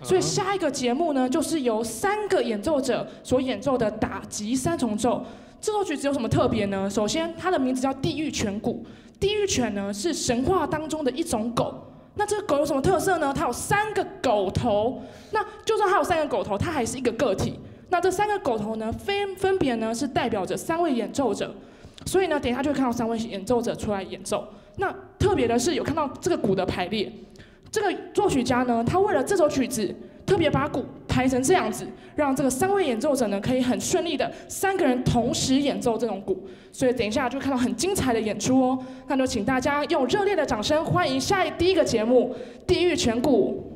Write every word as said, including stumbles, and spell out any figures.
所以下一个节目呢，就是由三个演奏者所演奏的打击三重奏。这首曲子有什么特别呢？首先，它的名字叫地狱犬鼓。地狱犬呢是神话当中的一种狗。那这个狗有什么特色呢？它有三个狗头。那就算它有三个狗头，它还是一个个体。那这三个狗头呢，分分别呢是代表着三位演奏者。所以呢，等一下就会看到三位演奏者出来演奏。那特别的是，有看到这个鼓的排列。这个作曲家呢，他为了这首曲子，特别把鼓排成这样子，让这个三位演奏者呢，可以很顺利的三个人同时演奏这种鼓。所以等一下就会看到很精彩的演出哦。那就请大家用热烈的掌声欢迎下一第一个节目《地狱犬鼓》。